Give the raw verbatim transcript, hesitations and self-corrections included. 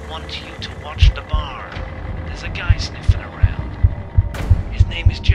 want you to watch the bar. There's a guy sniffing around. His name is